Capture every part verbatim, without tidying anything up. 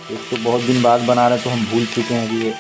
एक तो बहुत दिन बाद बना रहे तो हम भूल चुके हैं कि ये।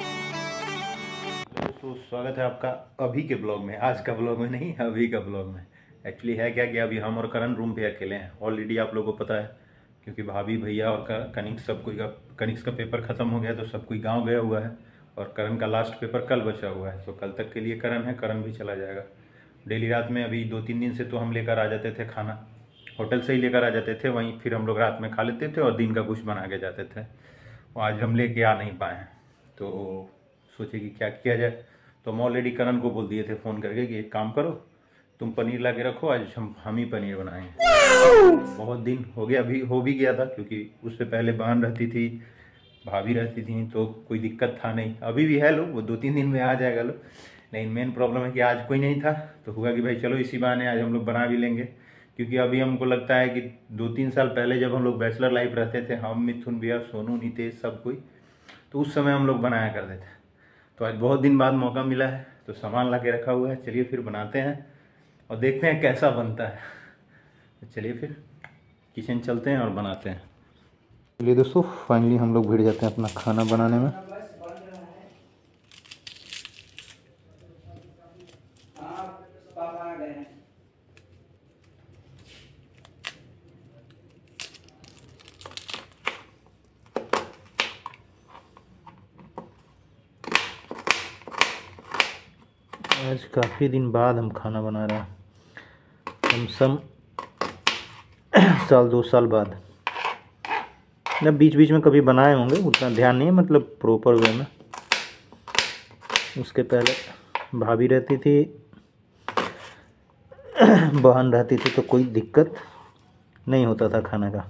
तो स्वागत है आपका अभी के ब्लॉग में। आज का ब्लॉग में नहीं, अभी का ब्लॉग में। एक्चुअली है क्या कि अभी हम और करण रूम पे अकेले हैं। ऑलरेडी आप लोगों को पता है, क्योंकि भाभी भैया और कनिक सब कोई का कनिक का पेपर ख़त्म हो गया तो सब कोई गाँव गया हुआ है। और करण का लास्ट पेपर कल बचा हुआ है, तो कल तक के लिए करण है, करण भी चला जाएगा। डेली रात में अभी दो तीन दिन से तो हम लेकर आ जाते थे खाना, होटल से ही लेकर आ जाते थे, वहीं फिर हम लोग रात में खा लेते थे और दिन का कुछ बना के जाते थे। वो आज हम लेके आ नहीं पाए हैं, तो सोचे कि क्या किया जाए। तो हम ऑलरेडी करण को बोल दिए थे फ़ोन करके कि एक काम करो, तुम पनीर ला के रखो, आज हम हम ही पनीर बनाएंगे। बहुत दिन हो गया, अभी हो भी गया था, क्योंकि उससे पहले बहन रहती थी, भाभी रहती थी, तो कोई दिक्कत था नहीं। अभी भी है लोग, वो दो तीन दिन में आ जाएगा लोग। लेकिन मेन प्रॉब्लम है कि आज कोई नहीं था, तो हुआ कि भाई चलो इसी बहाने आज हम लोग बना भी लेंगे। क्योंकि अभी हमको लगता है कि दो तीन साल पहले जब हम लोग बैचलर लाइफ रहते थे, हम, मिथुन भैया, सोनू, नितेश, सब कोई, तो उस समय हम लोग बनाया करते थे। तो आज बहुत दिन बाद मौका मिला है, तो सामान ला के रखा हुआ है। चलिए फिर बनाते हैं और देखते हैं कैसा बनता है। तो चलिए फिर किचन चलते हैं और बनाते हैं। चलिए दोस्तों, फाइनली हम लोग भिड़ जाते हैं अपना खाना बनाने में। आज काफ़ी दिन बाद हम खाना बना रहे हैं, कम से कम साल दो साल बाद। ना बीच बीच में कभी बनाए होंगे, उतना ध्यान नहीं है, मतलब प्रॉपर वे में। उसके पहले भाभी रहती थी, बहन रहती थी, तो कोई दिक्कत नहीं होता था खाने का।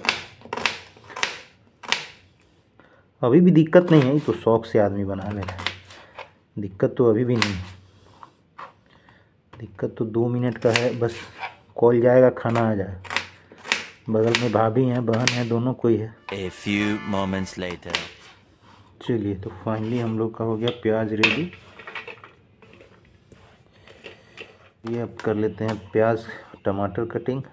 अभी भी दिक्कत नहीं है, तो शौक से आदमी बना ले रहा है। दिक्कत तो अभी भी नहीं है। दिक्कत तो दो मिनट का है, बस कॉल जाएगा, खाना आ जाए। बगल में भाभी हैं, बहन है, दोनों कोई है। A few moments later. चलिए, तो फाइनली हम लोग का हो गया प्याज रेडी। ये अब कर लेते हैं प्याज टमाटर कटिंग।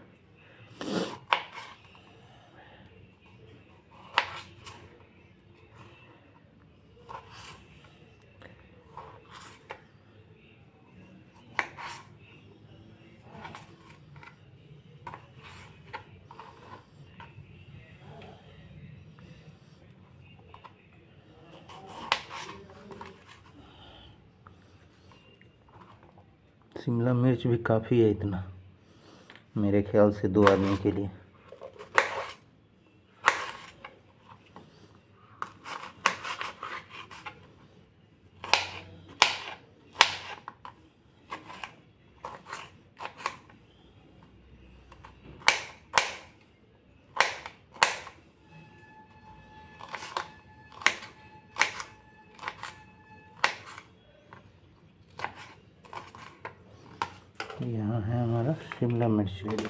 शिमला मिर्च भी काफ़ी है, इतना मेरे ख्याल से दो आदमी के लिए। यहाँ है हमारा शिमला मिर्च रेडी।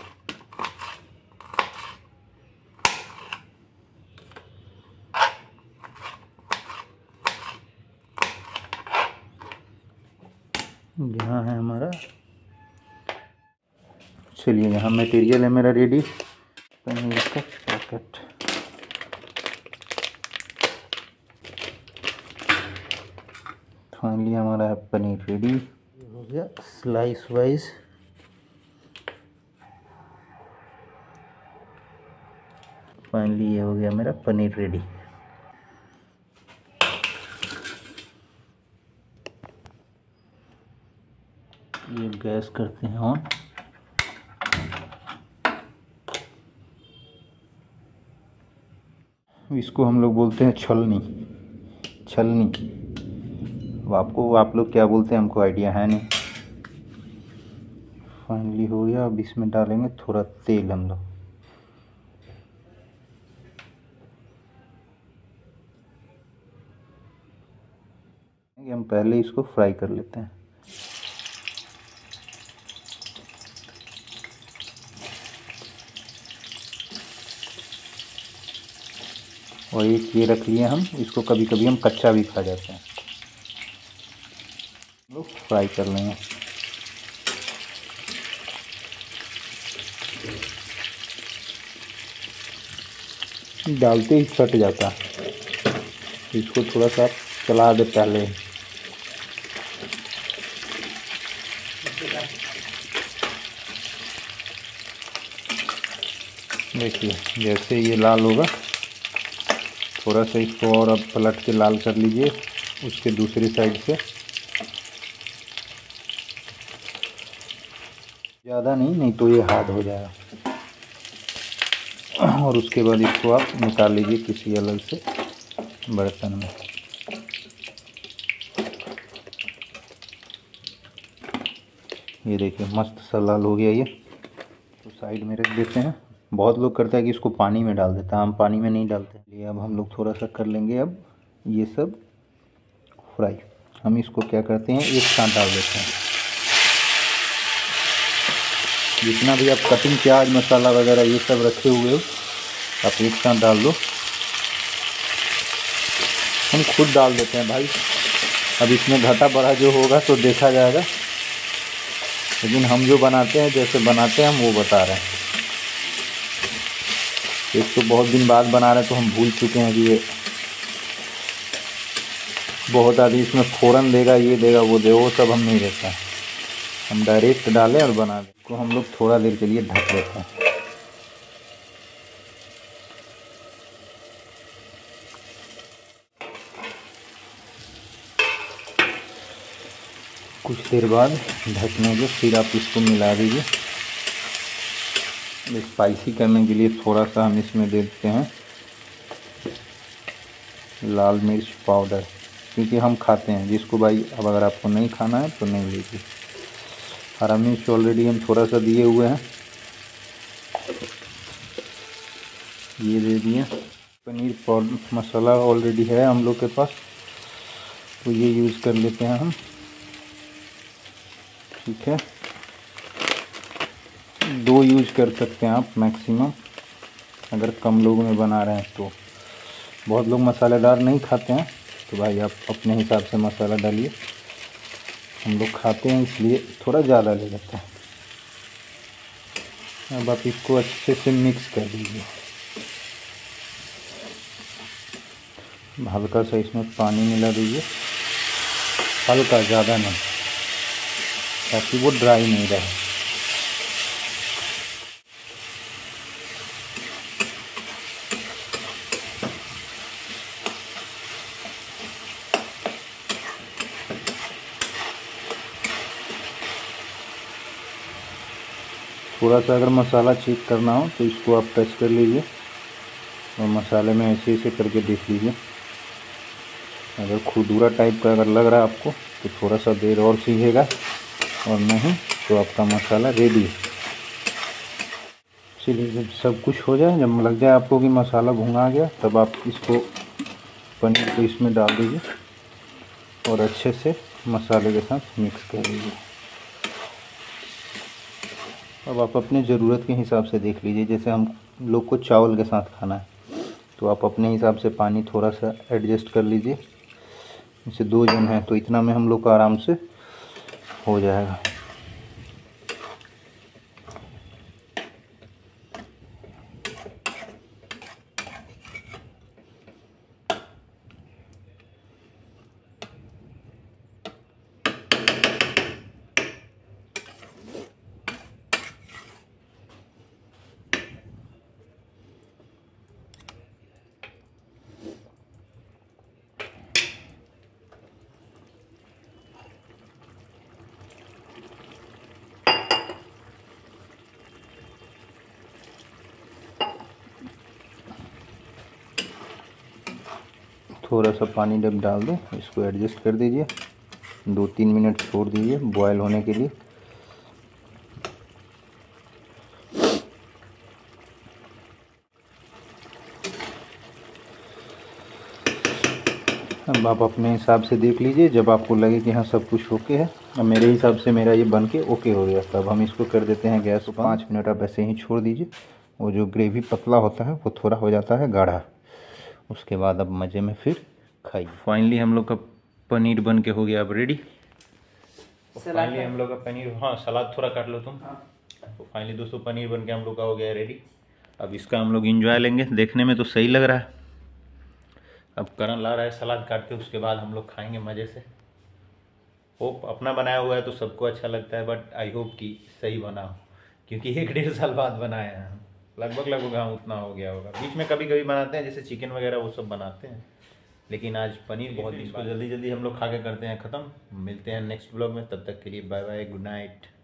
यहाँ है हमारा, चलिए यहाँ मटेरियल है मेरा रेडी। पनीर का पैकेट, फाइनली हमारा है पनीर रेडी। हो गया स्लाइस वाइज। फाइनली ये हो गया मेरा पनीर रेडी। ये गैस करते हैं ऑन। इसको हम लोग बोलते हैं छलनी। छलनी, अब आपको आप लोग क्या बोलते हैं हमको आइडिया है नहीं। फाइनली हो गया। अब इसमें डालेंगे थोड़ा तेल हम लोग। हम पहले इसको फ्राई कर लेते हैं। और एक ये रख लिए हम, इसको कभी कभी हम कच्चा भी खा जाते हैं। लोग फ्राई कर लेंगे। डालते ही सट जाता है। इसको थोड़ा सा चला दे पहले। देखिए जैसे ये लाल होगा, थोड़ा सा इसको और अब पलट के लाल कर लीजिए उसके दूसरी साइड से। ज़्यादा नहीं, नहीं तो ये हार्ड हो जाएगा। और उसके बाद इसको आप निकाल लीजिए किसी अलग से बर्तन में। ये देखिए मस्त सा लाल हो गया ये। तो साइड में रख देते हैं। बहुत लोग करते हैं कि इसको पानी में डाल देता है, हम पानी में नहीं डालते। ये अब हम लोग थोड़ा सा कर लेंगे अब ये सब फ्राई। हम इसको क्या करते हैं, एक साथ डाल देते हैं। जितना भी आप कटिंग प्याज मसाला वगैरह ये सब रखे हुए हो आप एक साथ डाल दो। हम खुद डाल देते हैं भाई, अब इसमें घटा बढ़ा जो होगा तो देखा जाएगा, लेकिन हम जो बनाते हैं जैसे बनाते हैं हम वो बता रहे हैं। एक तो बहुत दिन बाद बना रहे हैं तो हम भूल चुके हैं कि ये बहुत आदमी इसमें फ़ौरन देगा, ये देगा वो देगा, वो सब हम नहीं देता। हम डायरेक्ट डालें और बना दें। इसको हम लोग थोड़ा देर के लिए ढक देते हैं। कुछ देर बाद ढकने के फिर आप इसको मिला दीजिए। स्पाइसी करने के लिए थोड़ा सा हम इसमें दे देते हैं लाल मिर्च पाउडर, क्योंकि हम खाते हैं। जिसको भाई अब अगर आपको नहीं खाना है तो नहीं लीजिए। हरा मिर्च ऑलरेडी हम थोड़ा सा दिए हुए हैं, ये दे दिए। पनीर पाउडर मसाला ऑलरेडी है हम लोग के पास, तो ये यूज़ कर लेते हैं हम। ठीक है, दो यूज कर सकते हैं आप मैक्सिमम, अगर कम लोगों में बना रहे हैं तो। बहुत लोग मसालेदार नहीं खाते हैं तो भाई आप अपने हिसाब से मसाला डालिए। हम लोग खाते हैं इसलिए थोड़ा ज़्यादा ले लेते हैं। अब आप इसको अच्छे से मिक्स कर दीजिए। हल्का सा इसमें पानी मिला दीजिए, हल्का, ज़्यादा नहीं, ताकि वो ड्राई नहीं रहे। थोड़ा सा अगर मसाला चेक करना हो तो इसको आप टच कर लीजिए और मसाले में ऐसे ऐसे करके देख लीजिए। अगर खुदूरा टाइप का अगर लग रहा है आपको तो थोड़ा सा देर और सीझेगा, और नहीं तो आपका मसाला रेडी है। चलिए जब सब कुछ हो जाए, जब लग जाए आपको कि मसाला भुना गया, तब आप इसको पनीर को इसमें डाल दीजिए और अच्छे से मसाले के साथ मिक्स कर लीजिए। अब आप अपने ज़रूरत के हिसाब से देख लीजिए। जैसे हम लोग को चावल के साथ खाना है तो आप अपने हिसाब से पानी थोड़ा सा एडजस्ट कर लीजिए। जैसे दो जन हैं तो इतना में हम लोग का आराम से हो जाएगा। थोड़ा सा पानी जब डाल दें इसको एडजस्ट कर दीजिए। दो तीन मिनट छोड़ दीजिए बॉयल होने के लिए। अब आप अपने हिसाब से देख लीजिए। जब आपको लगे कि हाँ सब कुछ ओके है, अब मेरे हिसाब से मेरा ये बन के ओके हो गया, तब हम इसको कर देते हैं गैस। पाँच मिनट आप ऐसे ही छोड़ दीजिए। वो जो ग्रेवी पतला होता है वो थोड़ा हो जाता है गाढ़ा। उसके बाद अब मज़े में फिर खाइए। फाइनली हम लोग का पनीर बन के हो गया अब रेडी। फाइनली हम लोग का पनीर, हाँ सलाद थोड़ा काट लो तुम। हाँ। तो फाइनली दोस्तों पनीर बन के हम लोग का हो गया रेडी। अब इसका हम लोग इंजॉय लेंगे। देखने में तो सही लग रहा है। अब करण ला रहा है सलाद काट के, उसके बाद हम लोग खाएंगे मज़े से। होप अपना बनाया हुआ है तो सबको अच्छा लगता है, बट आई होप कि सही बना हो, क्योंकि एक डेढ़ साल बाद बनाया है। लगभग लगभग हाँ उतना हो गया होगा। बीच में कभी कभी बनाते हैं, जैसे चिकन वगैरह वो सब बनाते हैं, लेकिन आज पनीर बहुत। इसको जल्दी जल्दी हम लोग खा के करते हैं ख़त्म। मिलते हैं नेक्स्ट ब्लॉग में, तब तक के लिए बाय बाय, गुड नाइट।